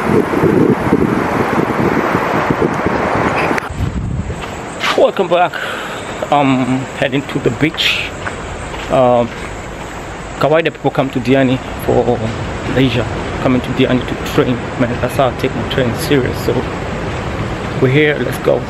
Welcome back. I'm heading to the beach. Kawaida people come to Diani for leisure, coming to Diani to train. Man, that's how I take my training serious. So we're here, let's go.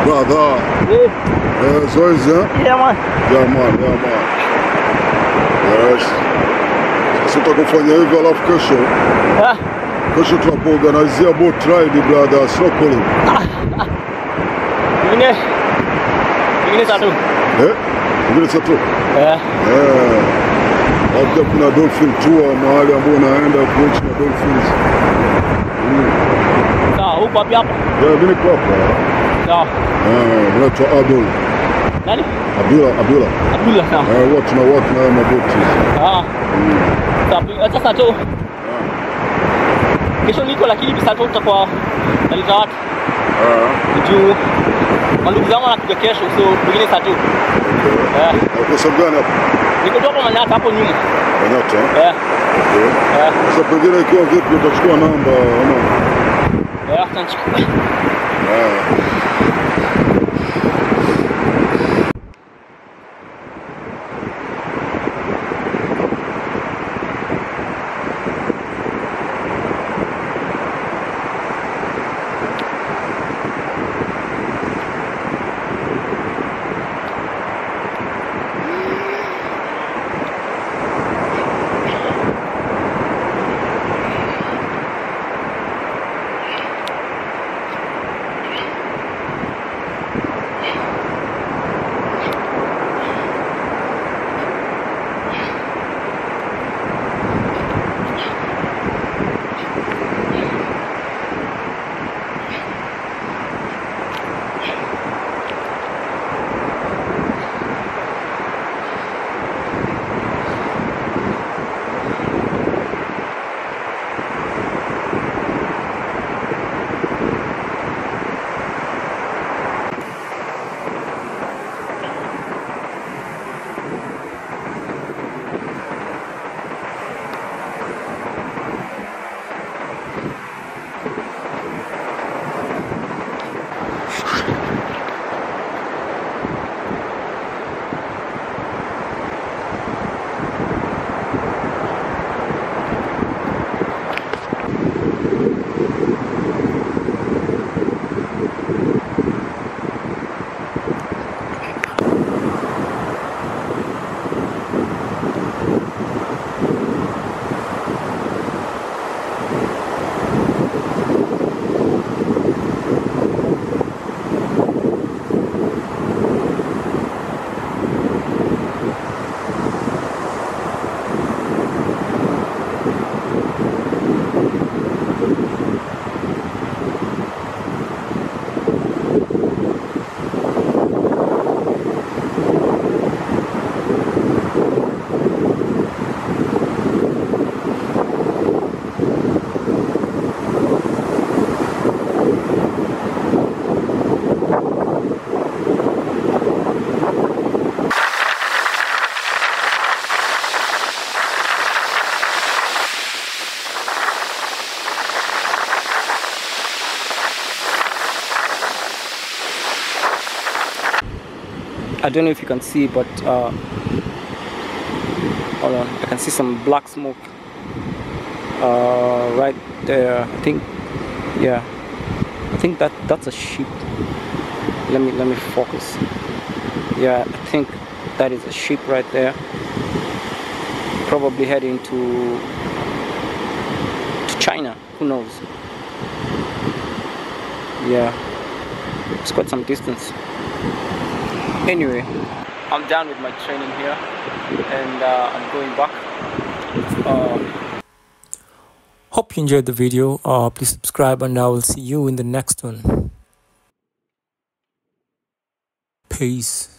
Brother. Yeah. So is it? Yeah, man. Yeah, man. Yes. Sasa tutakufanya hivyo alafu kesho. Kesho tunapoorganizea boat ride brother, snorkeling. Ingine satu. Ingine satu? Labda kuna dolphin tour mahali ambapo unaenda kuishi na dolphins. Sawa, huko wapi hapa? Mimi niko hapa. Sawa. Naitwa Abdul. Nani? Abdullah. Sawa. Huwa tuna work na maboti. Sasa tu. Kesho niko lakini bisa tu tutakuwa naleta watu. Juu mandugu zangu wanakuja kesho, so pengine saa tu. Uko sababu gani hapo? Niko toka Manyata hapo nyuma. Manyata? Sasa pengine ikiwa vipi utachukua namba ama? Tutachukua. I don't know if you can see, but hold on, I can see some black smoke right there. I think, yeah, I think that's a ship. Let me focus. Yeah, I think that is a ship right there, probably heading to China, who knows. Yeah, it's quite some distance. Anyway, I'm done with my training here, and I'm going back. Hope you enjoyed the video. Please subscribe, and I will see you in the next one. Peace.